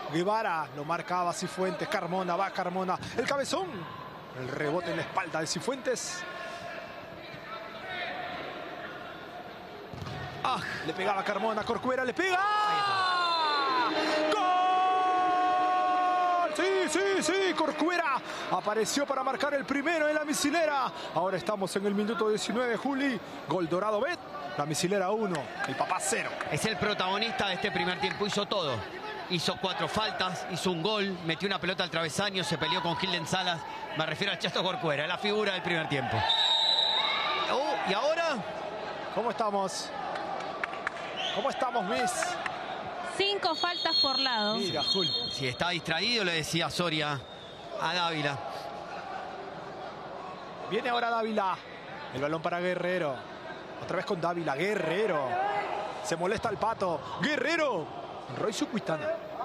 Guevara lo marcaba Cifuentes. Carmona, va Carmona. El cabezón. El rebote en la espalda de Cifuentes. Ah, le pegaba Carmona. Corcuera le pega. ¡Gol! Sí. Corcuera apareció para marcar el primero en la misilera. Ahora estamos en el minuto 19, Juli. Gol Dorado Bet. La misilera 1. El papá 0. Es el protagonista de este primer tiempo. Hizo todo. Hizo 4 faltas, hizo un gol, metió una pelota al travesaño, se peleó con Gilden Salas. Me refiero al Chato Corcuera, la figura del primer tiempo. ¿Y ahora? ¿Cómo estamos? ¿Cómo estamos, Miss? 5 faltas por lado. Mira, Jul. Si está distraído, le decía Soria a Dávila. Viene ahora Dávila. El balón para Guerrero. Otra vez con Dávila. Guerrero. Se molesta el Pato. Guerrero. Roy Sucuitana.